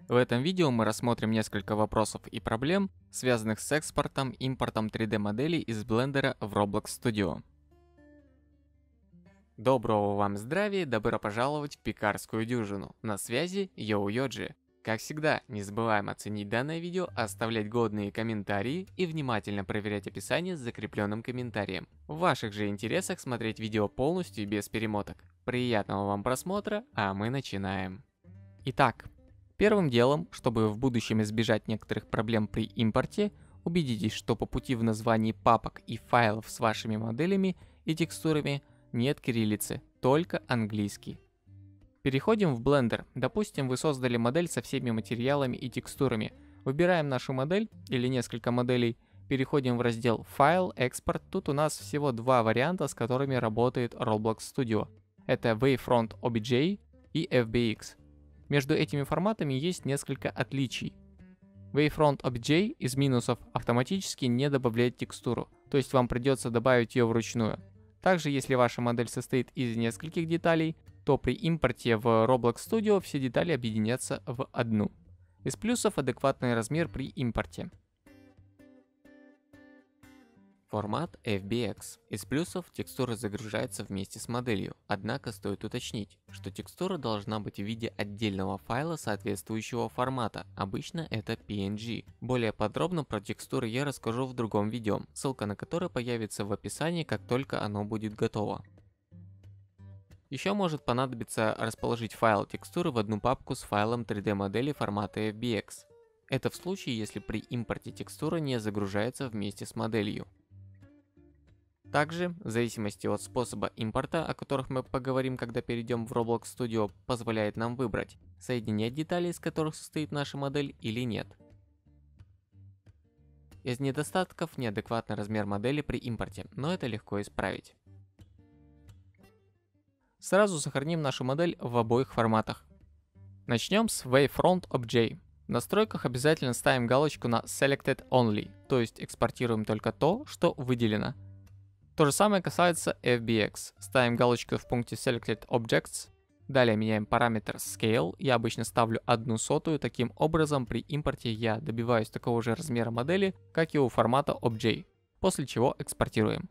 В этом видео мы рассмотрим несколько вопросов и проблем, связанных с экспортом, импортом 3D-моделей из Blender в Roblox Studio. Доброго вам здравия, добро пожаловать в пекарскую дюжину. На связи Йоджи. Как всегда, не забываем оценить данное видео, оставлять годные комментарии и внимательно проверять описание с закрепленным комментарием. В ваших же интересах смотреть видео полностью и без перемоток. Приятного вам просмотра, а мы начинаем. Итак, первым делом, чтобы в будущем избежать некоторых проблем при импорте, убедитесь, что по пути в названии папок и файлов с вашими моделями и текстурами нет кириллицы, только английский. Переходим в Blender. Допустим, вы создали модель со всеми материалами и текстурами. Выбираем нашу модель или несколько моделей, переходим в раздел «Файл», «Экспорт». Тут у нас всего два варианта, с которыми работает Roblox Studio. Это Wavefront OBJ и FBX. Между этими форматами есть несколько отличий. Wavefront OBJ из минусов автоматически не добавляет текстуру, то есть вам придется добавить ее вручную. Также, если ваша модель состоит из нескольких деталей, то при импорте в Roblox Studio все детали объединятся в одну. Из плюсов адекватный размер при импорте. Формат FBX. Из плюсов текстура загружается вместе с моделью, однако стоит уточнить, что текстура должна быть в виде отдельного файла соответствующего формата, обычно это PNG. Более подробно про текстуры я расскажу в другом видео, ссылка на которое появится в описании, как только оно будет готово. Еще может понадобиться расположить файл текстуры в одну папку с файлом 3D модели формата FBX. Это в случае, если при импорте текстура не загружается вместе с моделью. Также, в зависимости от способа импорта, о которых мы поговорим, когда перейдем в Roblox Studio, позволяет нам выбрать, соединять детали, из которых состоит наша модель, или нет. Из недостатков неадекватный размер модели при импорте, но это легко исправить. Сразу сохраним нашу модель в обоих форматах. Начнем с Wavefront OBJ. В настройках обязательно ставим галочку на Selected Only, то есть экспортируем только то, что выделено. То же самое касается FBX. Ставим галочку в пункте Selected Objects. Далее меняем параметр Scale. Я обычно ставлю 1/100. Таким образом, при импорте я добиваюсь такого же размера модели, как и у формата OBJ. После чего экспортируем.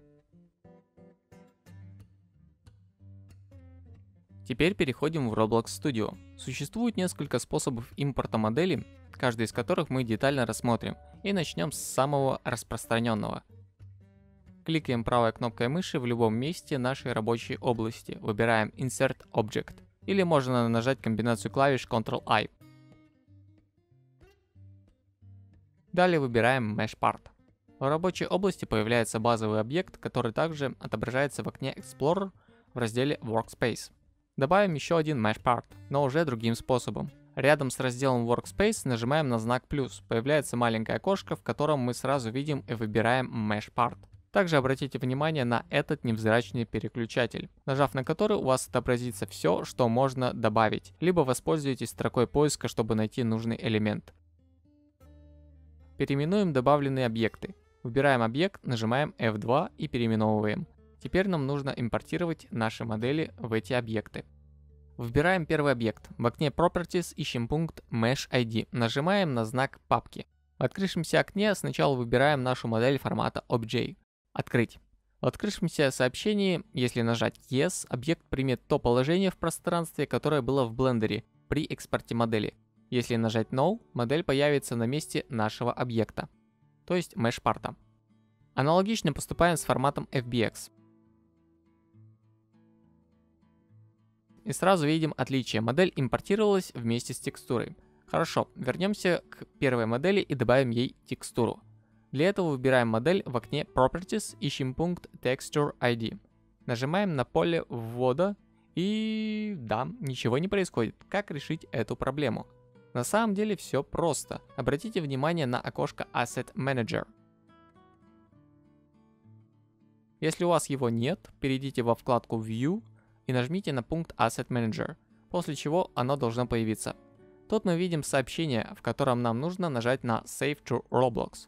Теперь переходим в Roblox Studio. Существует несколько способов импорта модели, каждый из которых мы детально рассмотрим, и начнем с самого распространенного. Кликаем правой кнопкой мыши в любом месте нашей рабочей области, выбираем Insert Object, или можно нажать комбинацию клавиш Ctrl-I. Далее выбираем Mesh Part. В рабочей области появляется базовый объект, который также отображается в окне Explorer в разделе Workspace. Добавим еще один Mesh Part, но уже другим способом. Рядом с разделом Workspace нажимаем на знак плюс, появляется маленькое окошко, в котором мы сразу видим и выбираем Mesh Part. Также обратите внимание на этот невзрачный переключатель, нажав на который у вас отобразится все, что можно добавить, либо воспользуйтесь строкой поиска, чтобы найти нужный элемент. Переименуем добавленные объекты. Выбираем объект, нажимаем F2 и переименовываем. Теперь нам нужно импортировать наши модели в эти объекты. Выбираем первый объект. В окне Properties ищем пункт Mesh ID. Нажимаем на знак папки. В открывшемся окне сначала выбираем нашу модель формата OBJ. Открыть. В открывшемся сообщении, если нажать Yes, объект примет то положение в пространстве, которое было в Blender при экспорте модели. Если нажать No, модель появится на месте нашего объекта, то есть Mesh Part. Аналогично поступаем с форматом FBX. И сразу видим отличие. Модель импортировалась вместе с текстурой. Хорошо, вернемся к первой модели и добавим ей текстуру. Для этого выбираем модель в окне Properties, ищем пункт Texture ID. Нажимаем на поле ввода и да, ничего не происходит. Как решить эту проблему? На самом деле все просто. Обратите внимание на окошко Asset Manager. Если у вас его нет, перейдите во вкладку View и нажмите на пункт Asset Manager, после чего оно должно появиться. Тут мы видим сообщение, в котором нам нужно нажать на Save to Roblox.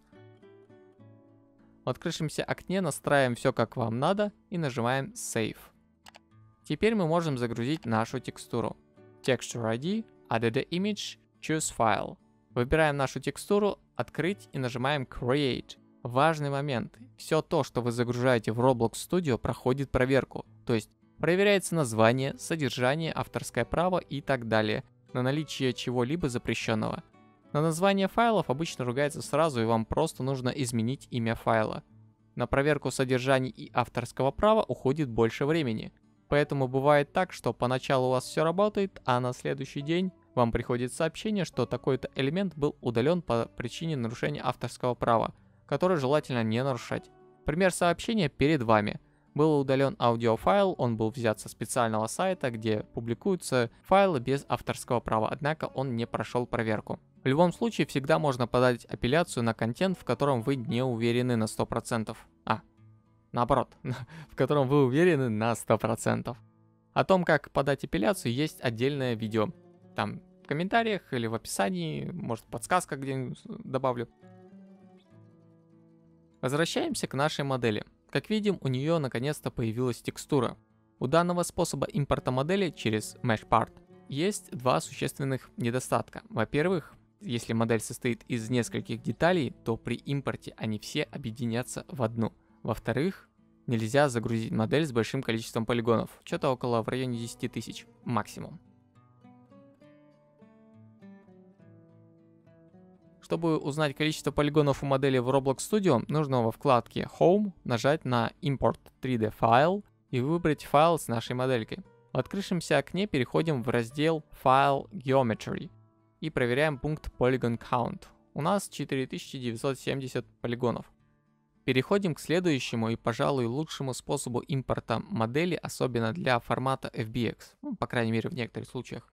В открывшемся окне настраиваем все как вам надо и нажимаем Save. Теперь мы можем загрузить нашу текстуру. Texture ID, Add the Image Choose File. Выбираем нашу текстуру, открыть и нажимаем Create. Важный момент. Все то, что вы загружаете в Roblox Studio, проходит проверку. То есть проверяется название, содержание, авторское право и так далее, на наличие чего-либо запрещенного. На название файлов обычно ругается сразу, и вам просто нужно изменить имя файла. На проверку содержаний и авторского права уходит больше времени. Поэтому бывает так, что поначалу у вас все работает, а на следующий день вам приходит сообщение, что такой-то элемент был удален по причине нарушения авторского права, которое желательно не нарушать. Пример сообщения перед вами. Был удален аудиофайл, он был взят со специального сайта, где публикуются файлы без авторского права, однако он не прошел проверку. В любом случае, всегда можно подать апелляцию на контент, в котором вы не уверены на 100%. Наоборот, в котором вы уверены на 100%. О том, как подать апелляцию, есть отдельное видео. Там в комментариях или в описании, может, подсказка где-нибудь добавлю. Возвращаемся к нашей модели. Как видим, у нее наконец-то появилась текстура. У данного способа импорта модели через MeshPart есть два существенных недостатка. Во-первых, если модель состоит из нескольких деталей, то при импорте они все объединятся в одну. Во-вторых, нельзя загрузить модель с большим количеством полигонов, что-то около в районе 10 тысяч максимум. Чтобы узнать количество полигонов у модели в Roblox Studio, нужно во вкладке Home нажать на Import 3D File и выбрать файл с нашей моделькой. В открывшемся окне переходим в раздел File Geometry и проверяем пункт Polygon Count. У нас 4970 полигонов. Переходим к следующему и, пожалуй, лучшему способу импорта модели, особенно для формата FBX, по крайней мере в некоторых случаях.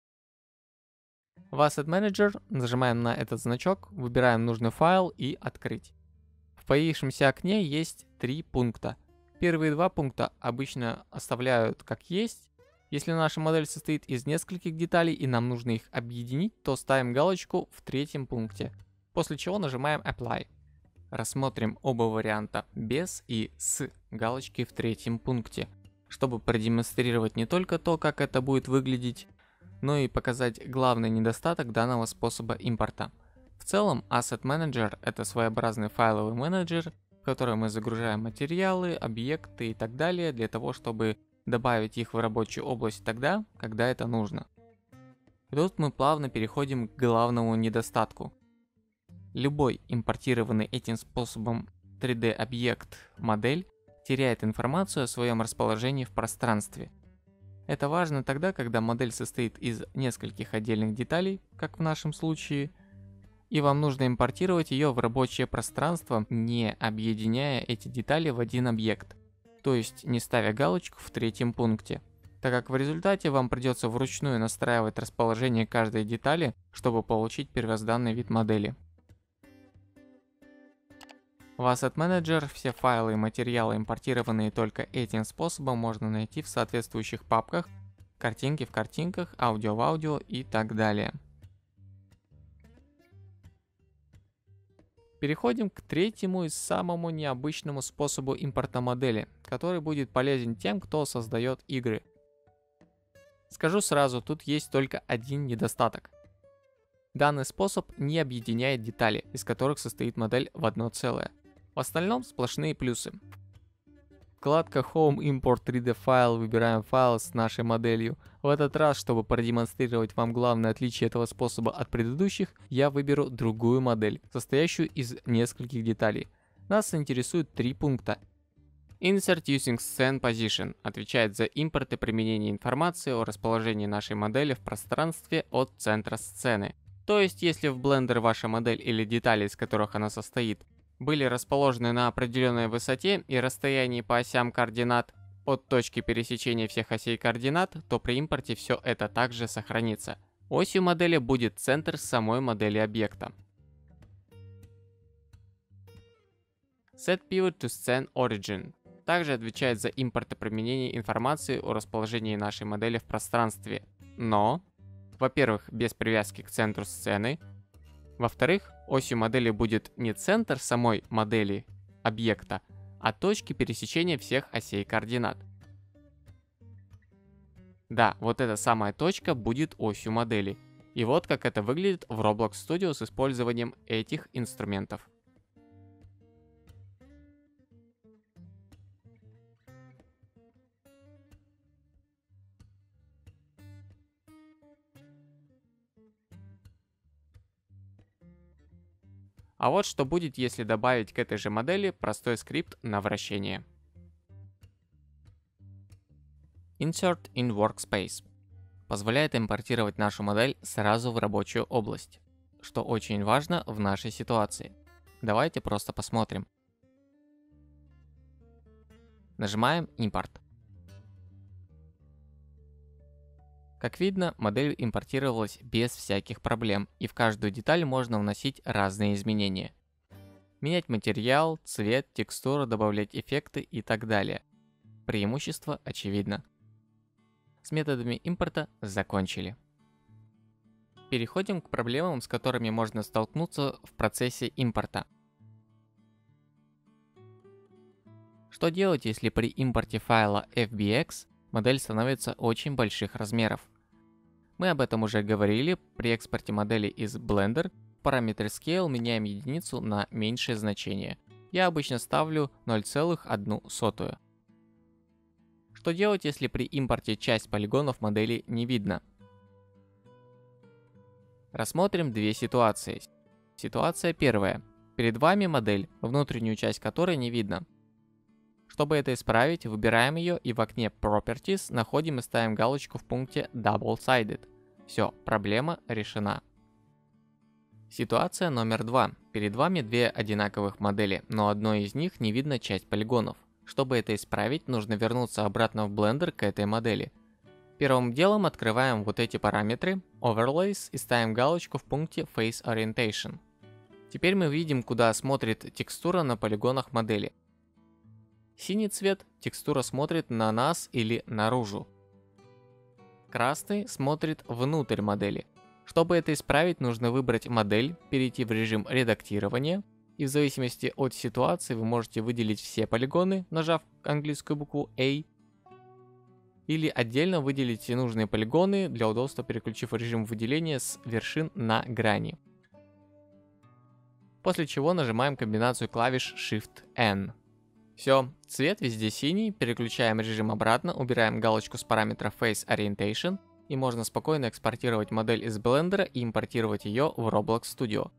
В Asset Manager нажимаем на этот значок, выбираем нужный файл и «Открыть». В появившемся окне есть три пункта. Первые два пункта обычно оставляют как есть. Если наша модель состоит из нескольких деталей и нам нужно их объединить, то ставим галочку в третьем пункте, после чего нажимаем Apply. Рассмотрим оба варианта без и с галочки в третьем пункте, чтобы продемонстрировать не только то, как это будет выглядеть, но и показать главный недостаток данного способа импорта. В целом, Asset Manager — это своеобразный файловый менеджер, в который мы загружаем материалы, объекты и так далее для того, чтобы добавить их в рабочую область тогда, когда это нужно. И тут мы плавно переходим к главному недостатку. Любой импортированный этим способом 3D-объект, модель, теряет информацию о своем расположении в пространстве. Это важно тогда, когда модель состоит из нескольких отдельных деталей, как в нашем случае, и вам нужно импортировать ее в рабочее пространство, не объединяя эти детали в один объект, то есть не ставя галочку в третьем пункте, так как в результате вам придется вручную настраивать расположение каждой детали, чтобы получить первозданный вид модели. В Asset Manager все файлы и материалы, импортированные только этим способом, можно найти в соответствующих папках, картинки в картинках, аудио в аудио и так далее. Переходим к третьему и самому необычному способу импорта модели, который будет полезен тем, кто создает игры. Скажу сразу, тут есть только один недостаток. Данный способ не объединяет детали, из которых состоит модель в одно целое. В остальном сплошные плюсы. Вкладка Home Import 3D File, выбираем файл с нашей моделью. В этот раз, чтобы продемонстрировать вам главное отличие этого способа от предыдущих, я выберу другую модель, состоящую из нескольких деталей. Нас интересует три пункта. Insert Using Scene Position отвечает за импорт и применение информации о расположении нашей модели в пространстве от центра сцены. То есть, если в Blender ваша модель или детали, из которых она состоит, были расположены на определенной высоте и расстоянии по осям координат от точки пересечения всех осей координат, то при импорте все это также сохранится. Осью модели будет центр самой модели объекта. Set Pivot to Scene Origin также отвечает за импорт и применение информации о расположении нашей модели в пространстве, но, во-первых, без привязки к центру сцены. Во-вторых, осью модели будет не центр самой модели объекта, а точки пересечения всех осей координат. Да, вот эта самая точка будет осью модели. И вот как это выглядит в Roblox Studio с использованием этих инструментов. А вот что будет, если добавить к этой же модели простой скрипт на вращение. Insert in Workspace позволяет импортировать нашу модель сразу в рабочую область, что очень важно в нашей ситуации. Давайте просто посмотрим. Нажимаем «Импорт». Как видно, модель импортировалась без всяких проблем, и в каждую деталь можно вносить разные изменения. Менять материал, цвет, текстуру, добавлять эффекты и так далее. Преимущество очевидно. С методами импорта закончили. Переходим к проблемам, с которыми можно столкнуться в процессе импорта. Что делать, если при импорте файла FBX модель становится очень больших размеров? Мы об этом уже говорили. При экспорте модели из Blender в параметре Scale меняем единицу на меньшее значение. Я обычно ставлю 0,1. Что делать, если при импорте часть полигонов модели не видно? Рассмотрим две ситуации. Ситуация первая. Перед вами модель, внутреннюю часть которой не видно. Чтобы это исправить, выбираем ее и в окне Properties находим и ставим галочку в пункте Double-Sided. Все, проблема решена. Ситуация номер два. Перед вами две одинаковых модели, но одной из них не видно часть полигонов. Чтобы это исправить, нужно вернуться обратно в Blender к этой модели. Первым делом открываем вот эти параметры, Overlays, и ставим галочку в пункте Face Orientation. Теперь мы видим, куда смотрит текстура на полигонах модели. Синий цвет – текстура смотрит на нас или наружу. Красный смотрит внутрь модели. Чтобы это исправить, нужно выбрать модель, перейти в режим редактирования, и в зависимости от ситуации вы можете выделить все полигоны, нажав английскую букву A, или отдельно выделить нужные полигоны, для удобства переключив режим выделения с вершин на грани. После чего нажимаем комбинацию клавиш Shift-N. Все, цвет везде синий, переключаем режим обратно, убираем галочку с параметра Face Orientation, и можно спокойно экспортировать модель из Blender и импортировать ее в Roblox Studio.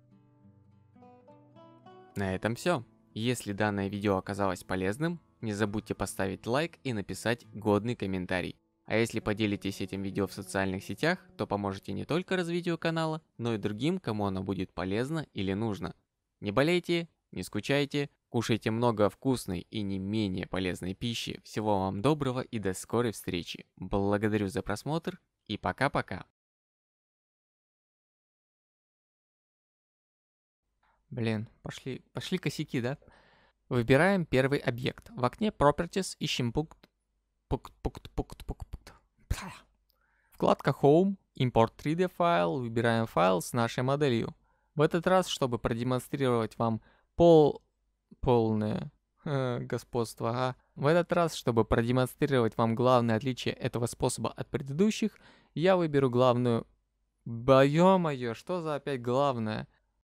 На этом все. Если данное видео оказалось полезным, не забудьте поставить лайк и написать годный комментарий. А если поделитесь этим видео в социальных сетях, то поможете не только развитию канала, но и другим, кому оно будет полезно или нужно. Не болейте, не скучайте, кушайте много вкусной и не менее полезной пищи. Всего вам доброго и до скорой встречи. Благодарю за просмотр и пока-пока. Блин, пошли косяки, да? Выбираем первый объект. В окне Properties ищем пункт. Вкладка Home, Import 3D файл, выбираем файл с нашей моделью. В этот раз, чтобы продемонстрировать вам полное господство, ага. В этот раз, чтобы продемонстрировать вам главное отличие этого способа от предыдущих, я выберу главную. Ё-моё, что за опять главное?